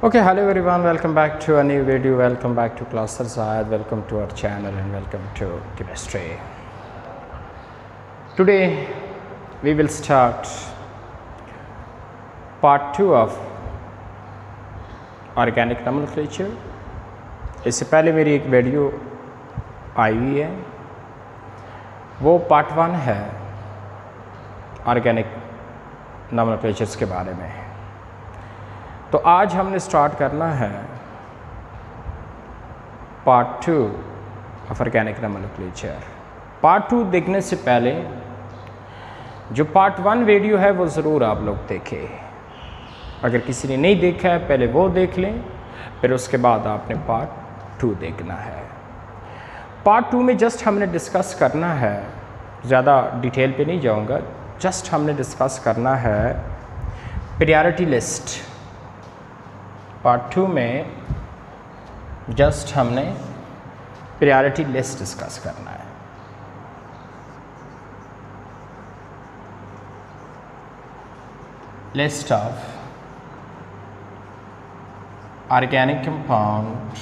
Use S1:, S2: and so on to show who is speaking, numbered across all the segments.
S1: Okay, hello everyone, welcome back to a new video, welcome back to Class Zayed, welcome to our channel and welcome to chemistry. Today we will start part 2 of organic nomenclature. इससे पहले मेरी एक video आई हुई है, वो part 1 है organic नोमेनक्लेचर्स के बारे में। तो आज हमने स्टार्ट करना है part 2 of organic nomenclature. Part 2 देखने से पहले जो पार्ट 1 वीडियो है वो ज़रूर आप लोग देखें। अगर किसी ने नहीं देखा है पहले वो देख लें, फिर उसके बाद आपने पार्ट 2 देखना है। पार्ट 2 में जस्ट हमने डिस्कस करना है, ज़्यादा डिटेल पे नहीं जाऊंगा, जस्ट हमने डिस्कस करना है प्रायोरिटी लिस्ट। पार्ट 2 में जस्ट हमने प्रायोरिटी लिस्ट डिस्कस करना है। List of organic compound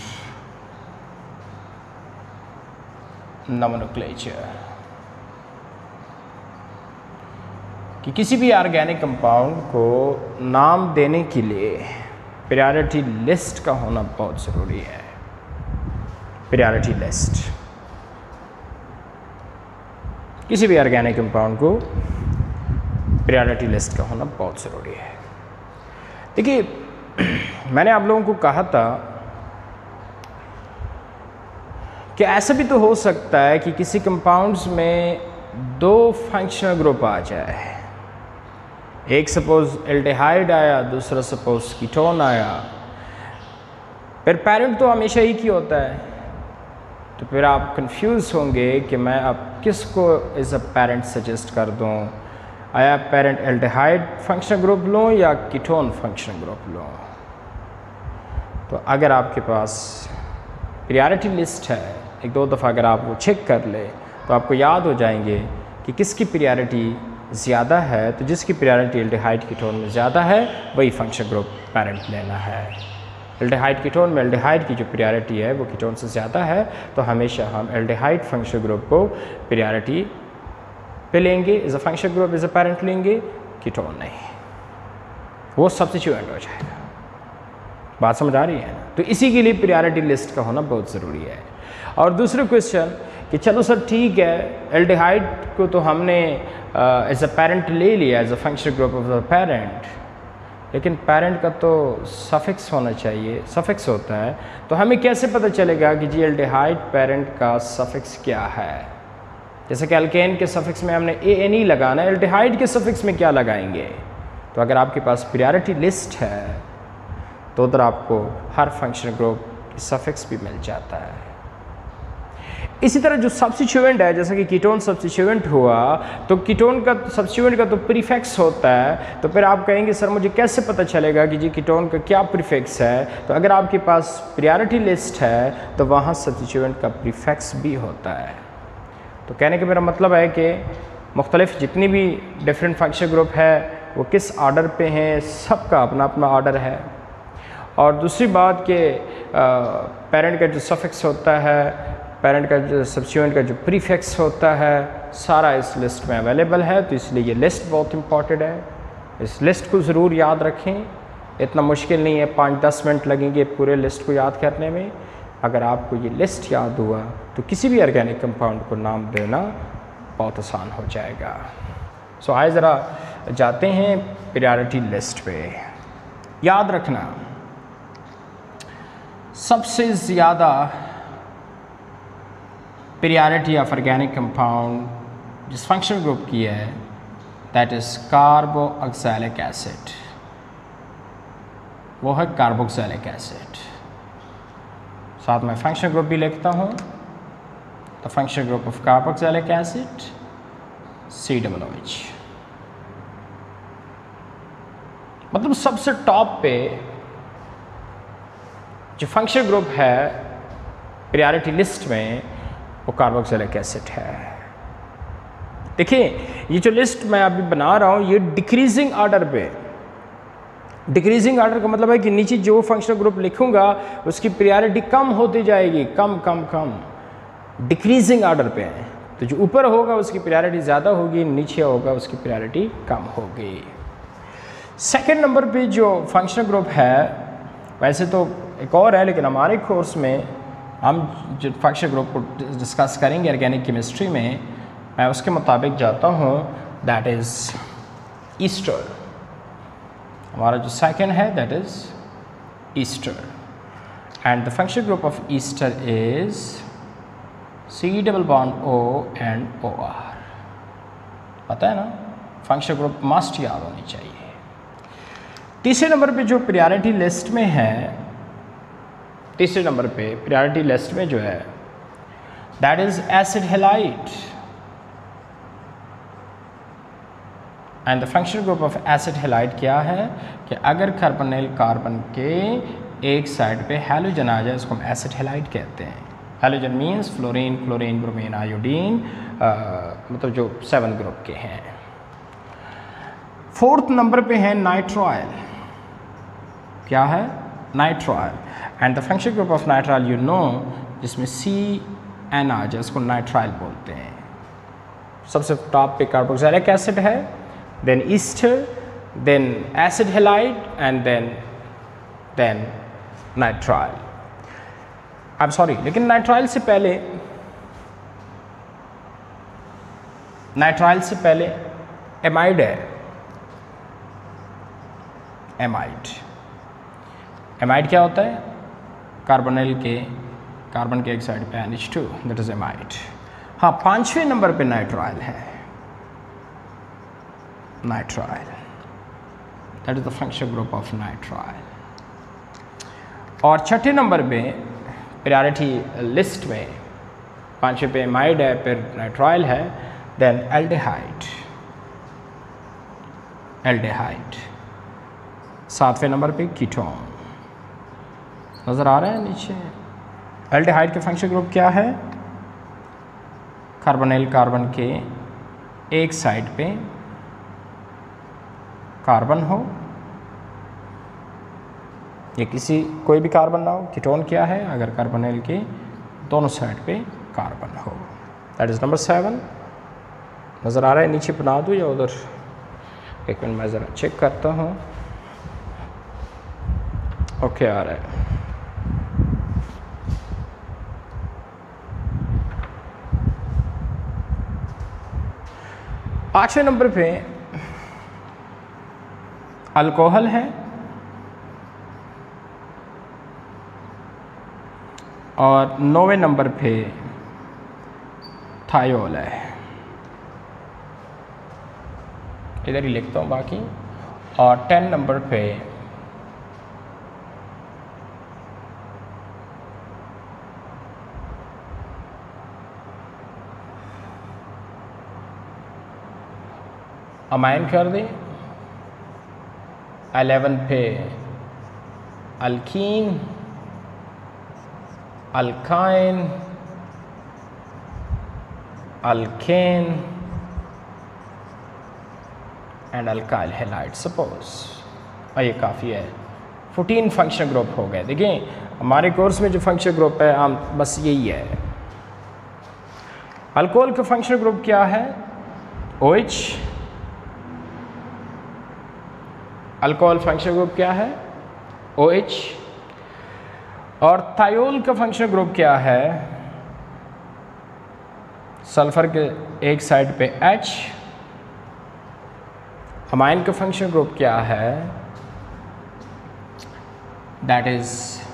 S1: nomenclature, कि किसी भी ऑर्गेनिक कंपाउंड को नाम देने के लिए प्रायोरिटी लिस्ट का होना बहुत ज़रूरी है। प्रायोरिटी लिस्ट, किसी भी ऑर्गेनिक कंपाउंड को प्रायोरिटी लिस्ट का होना बहुत ज़रूरी है। देखिए, मैंने आप लोगों को कहा था कि ऐसा भी तो हो सकता है कि किसी कंपाउंड्स में 2 फंक्शनल ग्रुप आ जाए। एक सपोज एल्डिहाइड आया, दूसरा सपोज कीटोन आया, फिर पेरेंट तो हमेशा एक ही होता है। तो फिर आप कंफ्यूज होंगे कि मैं अब किसको एज अ पेरेंट सजेस्ट कर दूं, आया पेरेंट एल्डिहाइड फंक्शनल ग्रुप लूं या कीटोन फंक्शनल ग्रुप लूं। तो अगर आपके पास प्रायोरिटी लिस्ट है, एक दो दफ़ा अगर आप वो चेक कर ले तो आपको याद हो जाएंगे कि किसकी प्रायोरिटी ज़्यादा है। तो जिसकी प्रायोरिटी एल्डिहाइड कीटोन में ज़्यादा है वही फंक्शनल ग्रुप पेरेंट लेना है। एल्डिहाइड कीटोन में एल्डिहाइड की जो प्रायोरिटी है वो कीटोन से ज़्यादा है, तो हमेशा हम एल्डिहाइड फंक्शनल ग्रुप को प्रायोरिटी पे लेंगे, as a functional group as a parent लेंगे, कीटोन नहीं, वो सब्स्टिट्यूएंट हो जाएगा। बात समझ आ रही है ना? तो इसी के लिए प्रायोरिटी लिस्ट का होना बहुत ज़रूरी है। और दूसरा क्वेश्चन कि चलो सर ठीक है, एल्डिहाइड को तो हमने एज अ पेरेंट ले लिया, as a functional group of the parent, लेकिन पेरेंट का तो सफिक्स होना चाहिए, सफिक्स होता है। तो हमें कैसे पता चलेगा कि जी एल्डिहाइड पेरेंट का सफिक्स क्या है? जैसे कि एल्केन के सफिक्स में हमने ANE लगाना है, एल्डिहाइड के सफिक्स में क्या लगाएंगे? तो अगर आपके पास प्रायोरिटी लिस्ट है तो उधर आपको हर फंक्शनल ग्रुप की सफिक्स भी मिल जाता है। इसी तरह जो सब्स्टिट्यूएंट है, जैसे कि कीटोन सब्स्टिट्यूएंट हुआ, तो कीटोन का सब्स्टिट्यूएंट का तो प्रीफिक्स होता है। तो फिर आप कहेंगे सर मुझे कैसे पता चलेगा कि जी कीटोन का क्या प्रीफिक्स है? तो अगर आपके पास प्रायोरिटी लिस्ट है तो वहाँ सब्स्टिट्यूएंट का प्रीफिक्स भी होता है। तो कहने का मेरा मतलब है कि मुख्तलिफ जितनी भी डिफरेंट फंक्शनल ग्रुप है वो किस ऑर्डर पे हैं, सबका अपना अपना ऑर्डर है। और दूसरी बात कि पेरेंट का जो सफिक्स होता है, पेरेंट का जो सब्स्टिट्यूएंट का जो प्रीफिक्स होता है, सारा इस लिस्ट में अवेलेबल है। तो इसलिए ये लिस्ट बहुत इंपॉर्टेंट है, इस लिस्ट को ज़रूर याद रखें। इतना मुश्किल नहीं है, 5-10 मिनट लगेंगे पूरे लिस्ट को याद करने में। अगर आपको ये लिस्ट याद हुआ तो किसी भी ऑर्गेनिक कंपाउंड को नाम देना बहुत आसान हो जाएगा। सो आइए ज़रा जाते हैं प्रायोरिटी लिस्ट पे। याद रखना, सबसे ज़्यादा प्रायोरिटी ऑफ ऑर्गेनिक कंपाउंड जिस फंक्शनल ग्रुप की है, दैट इज़ कार्बोक्सिलिक एसिड, वो है कार्बोक्सिलिक एसिड। साथ में फंक्शनल ग्रुप भी लिखता हूँ, तो functional group of carboxylic acid COOH। मतलब सबसे टॉप पे जो फंक्शनल ग्रुप है प्रायोरिटी लिस्ट में वो कार्बोक्सिलिक एसिड है। देखिए, ये जो लिस्ट मैं अभी बना रहा हूँ ये डिक्रीजिंग ऑर्डर पे डिक्रीजिंग आर्डर का मतलब है कि नीचे जो फंक्शनल ग्रुप लिखूंगा उसकी प्रायोरिटी कम होती जाएगी, कम कम कम, डिक्रीजिंग आर्डर पे है। तो जो ऊपर होगा उसकी प्रायोरिटी ज़्यादा होगी, नीचे होगा उसकी प्रायोरिटी कम होगी। सेकंड नंबर पे जो फंक्शनल ग्रुप है, वैसे तो एक और है लेकिन हमारे कोर्स में हम जो फंक्शनल ग्रुप को डिस्कस करेंगे ऑर्गेनिक केमिस्ट्री में, मैं उसके मुताबिक जाता हूँ, दैट इज़ ईस्टर। हमारा जो सेकंड है that is ester, and the functional group of ester is C double bond O and OR। पता है ना, फंक्शनल ग्रुप मस्ट याद होनी चाहिए। तीसरे नंबर पे जो प्रायोरिटी लिस्ट में है, तीसरे नंबर पे प्रायोरिटी लिस्ट में जो है that is acid halide, and the functional group of acid halide क्या है कि अगर कार्बोनिल कार्बन के एक साइड पे हैलोजन आ जाए उसको हम एसिड हैलाइड कहते हैं। Halogen means fluorine, chlorine, bromine, iodine, मतलब जो 7 ग्रुप के हैं। फोर्थ नंबर पे है नाइट्राइल। क्या है? Nitrile, and the functional group of nitrile you know, जिसमें CN आ जाए उसको नाइट्राइल बोलते हैं। सबसे टॉप पे कार्बोक्सिलिक एसिड है, then ester, then acid halide, and then nitrile. I am sorry, लेकिन नाइट्राइल से पहले एमाइड है। एमाइड क्या होता है? कार्बोनिल के कार्बन के एक साइड पे NH2, दैट इज एमाइड। हाँ, 5वें नंबर पे नाइट्राइल है, nitrile, that is the functional group of nitrile. और छठे नंबर पे प्रायोरिटी लिस्ट में 5वें पे एमाइड है, फिर नाइट्राइल है, देन एल्डिहाइड। 7वें नंबर पे कीटोन। नज़र आ रहा है नीचे? एल्डिहाइड के फंक्शनल ग्रुप क्या है? कार्बोनिल कार्बन के एक साइड पे कार्बन हो या कोई भी कार्बन ना हो। कीटोन क्या है? अगर कार्बोनिल के दोनों साइड पे कार्बन हो। That is number 7। नज़र आ रहा है नीचे? बना दूँ या उधर? एक मिनट मैं ज़रा चेक करता हूँ। ओके, आ रहा है। पाँचवें नंबर पे अल्कोहल है, और 9वें नंबर पे थायोल है। इधर ही लिखता हूँ बाकी। और 10 नंबर पे अमाइन कर दें। 11 पे alkene, alkyne, alkane and alkyl halide suppose. और ये काफ़ी है, 14 फंक्शनल ग्रुप हो गए। देखिए हमारे कोर्स में जो फंक्शनल ग्रुप है हम बस यही है। अल्कोहल का फंक्शनल ग्रुप क्या है? OH। अल्कोहल फंक्शनल ग्रुप क्या है? OH। और थायोल का फंक्शनल ग्रुप क्या है? सल्फर के एक साइड पे H। अमाइन का फंक्शनल ग्रुप क्या है? दैट इज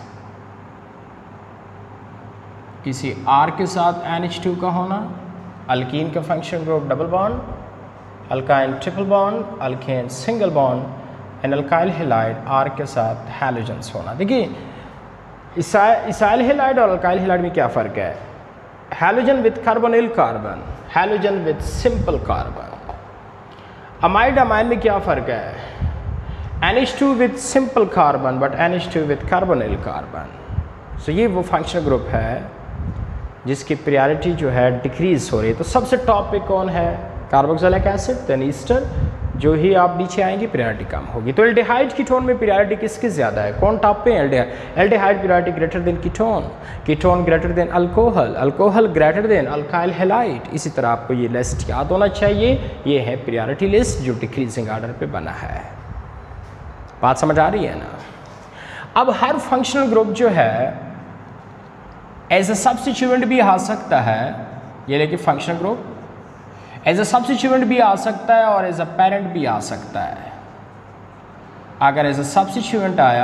S1: किसी R के साथ NH2 का होना। अल्कीन का functional group double bond, alkyne triple bond, alkane single bond, and alkyl halide R के साथ हैलोजेंस होना। देखिए इसाइल हैलाइड और अल्काइल हैलाइड में क्या फ़र्क है? Halogen with carbonyl carbon, halogen with simple carbon. Amide amine में क्या फ़र्क है? NH2 with simple carbon but NH2 with carbonyl carbon. So ये वो फंक्शनल ग्रुप है जिसकी प्रायोरिटी जो है डिक्रीज हो रही है। तो सबसे टॉप पे कौन है? कार्बोक्सिलिक एसिड, देन ईस्टर, जो ही आप नीचे आएंगे प्रायोरिटी कम होगी। तो एल्डिहाइड कीटोन में प्रायोरिटी किसकी ज़्यादा है? कौन टॉप पे है? Aldehyde priority greater than ketone, ketone greater than alcohol, alcohol greater than alkyl halide. इसी तरह आपको ये लिस्ट याद होना चाहिए। ये है प्रायोरिटी लिस्ट जो डिक्रीजिंग ऑर्डर पे बना है। बात समझ आ रही है ना? अब हर फंक्शनल ग्रुप जो है एज ए सब्स्टिट्यूएंट भी आ सकता है। ये देखिए functional group as a substituent भी आ सकता है और एज ए पेरेंट भी आ सकता है। अगर एज ए सब्स्टिट्यूएंट आया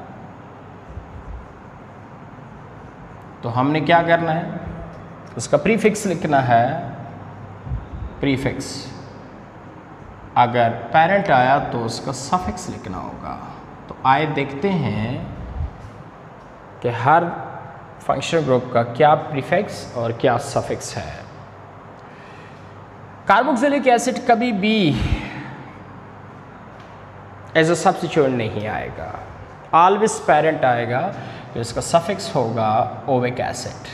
S1: तो हमने क्या करना है? उसका प्रीफिक्स लिखना है, प्रीफिक्स। अगर पेरेंट आया तो उसका सफिक्स लिखना होगा। तो आइए देखते हैं कि हर फंक्शनल ग्रुप का क्या प्रीफिक्स और क्या सफिक्स है। कार्बोक्सिलिक एसिड कभी भी एज अ सब्स्टिट्यूएंट नहीं आएगा, ऑलवेज पेरेंट आएगा। तो इसका सफिक्स होगा ओविक एसिड।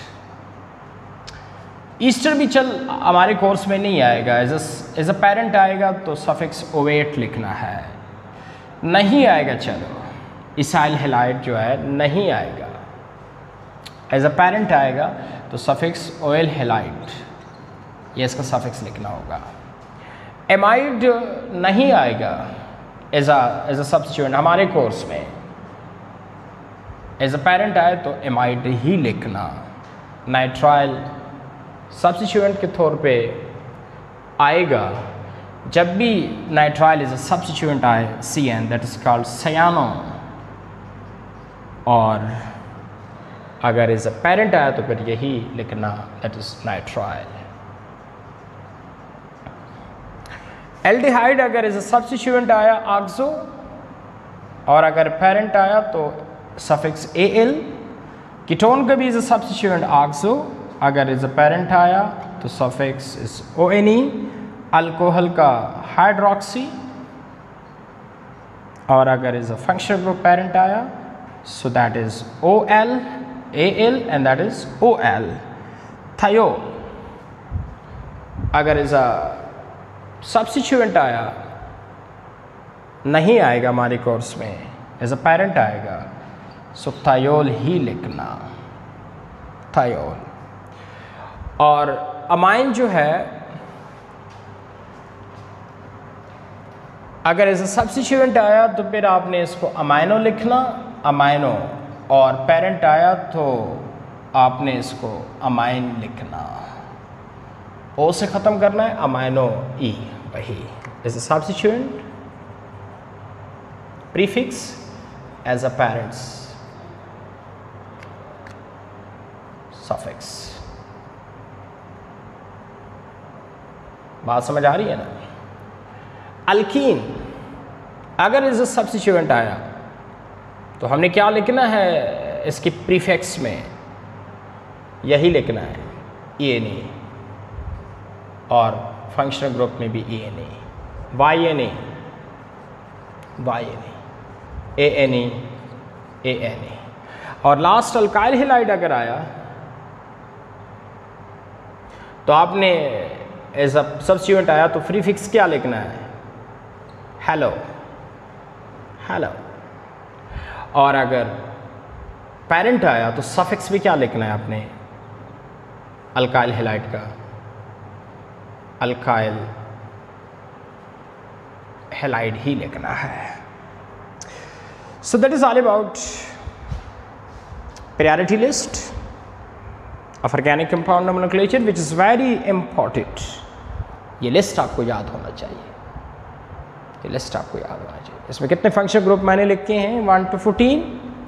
S1: ईस्टर भी चल हमारे कोर्स में नहीं आएगा, एज अ पेरेंट आएगा तो सफिक्स ओवेट लिखना है। नहीं आएगा, चलो इसाइल हैलाइड जो है नहीं आएगा, एज अ पेरेंट आएगा तो सफिक्स ओएल हैलाइड, ये इसका सफिक्स लिखना होगा। एमाइड नहीं आएगा एज अ सब्स्टिट्यूएंट हमारे कोर्स में। एज अ पेरेंट आए तो एमाइड ही लिखना। नाइट्राइल सब्स्टिट्यूएंट के तौर पे आएगा। जब भी नाइट्राइल एज अ सब्स्टिट्यूएंट आए CN, that is called cyano. और अगर एज अ पेरेंट आया तो फिर यही लिखना, दैट इज नाइट्राइल। एल्डिहाइड अगर एज अ सब्स्टिट्यूएंट आया ऑक्सो, और अगर पेरेंट आया तो सफिक्स AL। कीटोन का भी एज अ सब्स्टिट्यूएंट ऑक्सो, अगर एज अ पेरेंट आया तो सफिक्स इज ONE। अल्कोहल का हाइड्रोक्सी, और अगर as a functional group parent आया so that is OL AL and that is OL। Thiol अगर एज अ सब्स्टिट्यूएंट आया, नहीं आएगा हमारे कोर्स में, एज अ पेरेंट आएगा, सो थायोल ही लिखना, थायोल। और अमाइन जो है अगर एज अ सब्स्टिट्यूएंट आया तो फिर आपने इसको अमाइनो लिखना, अमाइनो। और पेरेंट आया तो आपने इसको अमाइन लिखना, ओ से ख़त्म करना है, अमाइनो ई, वही as a substituent, prefix as a parents, suffix. बात समझ आ रही है ना? अल्कीन अगर एज अ सब्स्टिट्यूएंट आया तो हमने क्या लिखना है? इसके प्रीफिक्स में यही लिखना है, ENA। और फंक्शनल ग्रुप में भी ENA, YNA, ANA, ANA। और लास्ट अल्काइल हैलाइड अगर आया तो आपने एज अ सब्स्टिट्यूएंट आया तो प्रीफिक्स क्या लिखना है? Halo, halo. और अगर पेरेंट आया तो सफिक्स भी क्या लिखना है आपने? अल्काइल हैलाइड का अल्काइल हैलाइड ही लिखना है। So that is all about priority list of organic compound nomenclature which is very important. ये लिस्ट आपको याद होना चाहिए, ये लिस्ट आपको याद होना चाहिए। इसमें कितने फंक्शनल ग्रुप मैंने लिखे हैं? 1 to 14।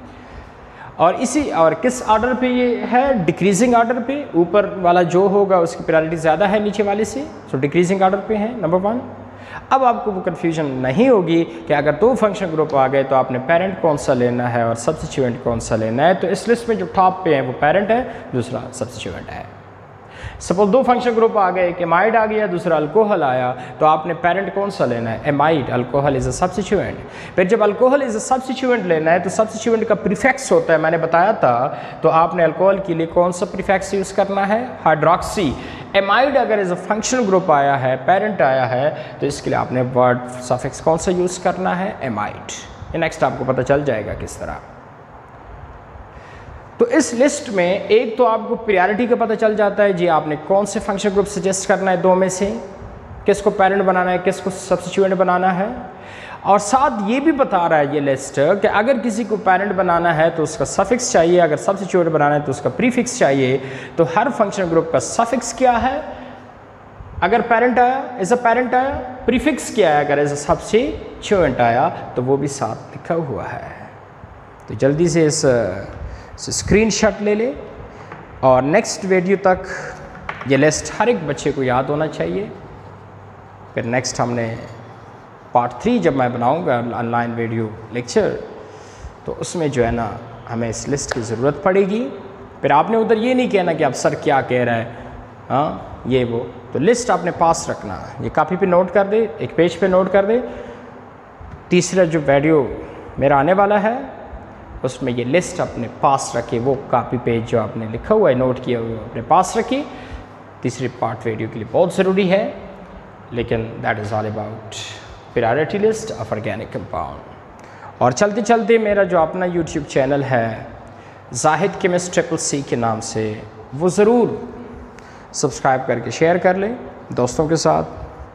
S1: और किस ऑर्डर पे ये है? डिक्रीजिंग ऑर्डर पे। ऊपर वाला जो होगा उसकी प्रायोरिटी ज़्यादा है नीचे वाले से, सो डिक्रीजिंग ऑर्डर पे है, नंबर 1। अब आपको वो कन्फ्यूजन नहीं होगी कि अगर 2 फंक्शनल ग्रुप आ गए तो आपने पेरेंट कौन सा लेना है और सब्स्टिट्यूएंट कौन सा लेना है। तो इस लिस्ट में जो टॉप पे है वो पेरेंट है, दूसरा सब्स्टिट्यूएंट है। सपोज दो फंक्शन ग्रुप आ गए, एक एमाइड आ गया, दूसरा अल्कोहल आया, तो आपने पेरेंट कौन सा लेना है? Amide. Alcohol is a substituent. फिर जब अल्कोहल इज़ अ सब्स्टिट्यूएंट लेना है तो सब्स्टिट्यूएंट का प्रीफिक्स होता है, मैंने बताया था, तो आपने अल्कोहल के लिए कौन सा प्रीफिक्स यूज़ करना है? हाइड्रोक्सी। एमाइड अगर एज अ फंक्शनल ग्रुप आया है, पेरेंट आया है, तो इसके लिए आपने वर्ड सफिक्स कौन सा यूज़ करना है? एमाइड। ये नेक्स्ट आपको पता चल जाएगा किस तरह। तो इस लिस्ट में एक तो आपको प्रायोरिटी का पता चल जाता है जी, आपने कौन से फंक्शन ग्रुप सजेस्ट करना है, दो में से किसको पेरेंट बनाना है, किसको सब्स्टिट्यूएंट बनाना है। और साथ ये भी बता रहा है ये लिस्ट कि अगर किसी को पेरेंट बनाना है तो उसका सफिक्स चाहिए, अगर सब्स्टिट्यूएंट बनाना है तो उसका प्रीफिक्स चाहिए। तो हर फंक्शन ग्रुप का सफिक्स क्या है अगर पेरेंट आया, एज अ पेरेंट आया, प्रीफिक्स क्या है अगर एज अ सब्स्टिट्यूएंट आया, तो वो भी साथ लिखा हुआ है। तो जल्दी से इस स्क्रीनशॉट ले ले और नेक्स्ट वीडियो तक ये लिस्ट हर एक बच्चे को याद होना चाहिए। फिर नेक्स्ट हमने पार्ट 3 जब मैं बनाऊंगा ऑनलाइन वीडियो लेक्चर, तो उसमें जो है ना हमें इस लिस्ट की ज़रूरत पड़ेगी। फिर आपने उधर ये नहीं कहना कि अब सर क्या कह रहा है, हाँ ये वो, तो लिस्ट आपने पास रखना। ये कापी पे नोट कर दे, एक पेज पे नोट कर दे। तीसरा जो वीडियो मेरा आने वाला है उसमें ये लिस्ट अपने पास रखे, वो कापी पेज जो आपने लिखा हुआ है, नोट किया हुआ अपने पास रखिए। तीसरी पार्ट वीडियो के लिए बहुत ज़रूरी है, लेकिन that is all about priority list of organic compound. और चलते चलते मेरा जो अपना यूट्यूब चैनल है जाहिद केमिस्ट CCC के नाम से, वो ज़रूर सब्सक्राइब करके शेयर कर लें दोस्तों के साथ,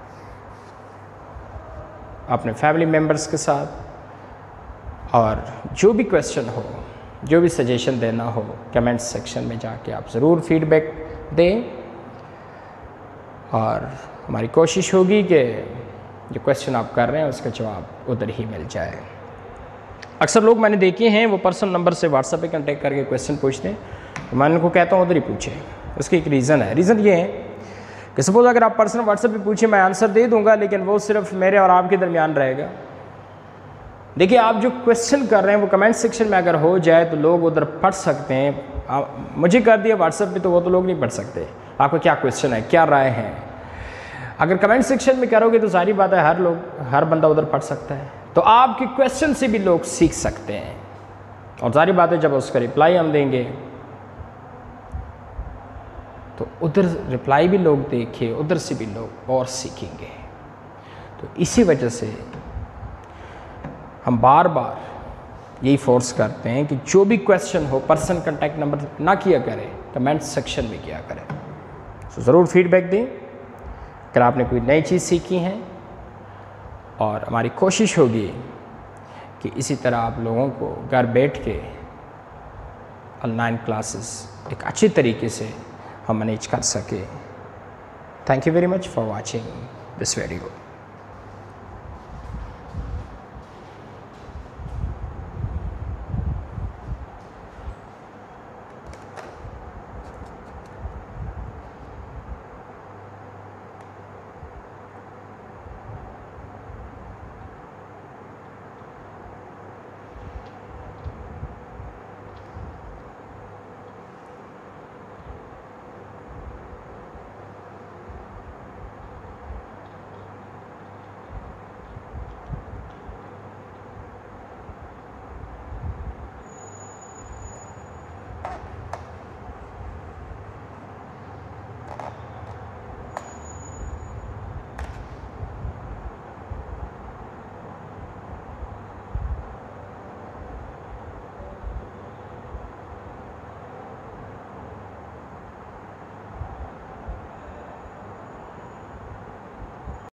S1: अपने फैमिली मेम्बर्स के साथ। और जो भी क्वेश्चन हो, जो भी सजेशन देना हो, कमेंट सेक्शन में जाके आप ज़रूर फीडबैक दें। और हमारी कोशिश होगी कि जो क्वेश्चन आप कर रहे हैं उसका जवाब उधर ही मिल जाए। अक्सर लोग मैंने देखे हैं वो पर्सनल नंबर से व्हाट्सएप पे कांटेक्ट करके क्वेश्चन पूछते हैं, तो मैं उनको कहता हूँ उधर ही पूछें। उसकी एक रीज़न है, रीज़न ये है कि सपोज अगर आप पर्सनल व्हाट्सएप पे पूछें, मैं आंसर दे दूँगा, लेकिन वो सिर्फ मेरे और आपके दरमियान रहेगा। देखिए, आप जो क्वेश्चन कर रहे हैं वो कमेंट सेक्शन में अगर हो जाए तो लोग उधर पढ़ सकते हैं। मुझे कर दिया व्हाट्सएप पे तो वो तो लोग नहीं पढ़ सकते आपका क्या क्वेश्चन है, क्या राय है। अगर कमेंट सेक्शन में करोगे तो सारी बात है, हर बंदा उधर पढ़ सकता है, तो आपके क्वेश्चन से भी लोग सीख सकते हैं। और सारी बात है, जब उसका रिप्लाई हम देंगे तो उधर रिप्लाई भी लोग देखें, उधर से भी लोग और सीखेंगे। तो इसी वजह से हम बार बार यही फोर्स करते हैं कि जो भी क्वेश्चन हो पर्सनल कांटेक्ट नंबर ना किया करें, कमेंट सेक्शन में किया करें। तो ज़रूर फीडबैक दें अगर आपने कोई नई चीज़ सीखी है। और हमारी कोशिश होगी कि इसी तरह आप लोगों को घर बैठ के ऑनलाइन क्लासेस एक अच्छे तरीके से हम मैनेज कर सके। Thank you very much for watching this video.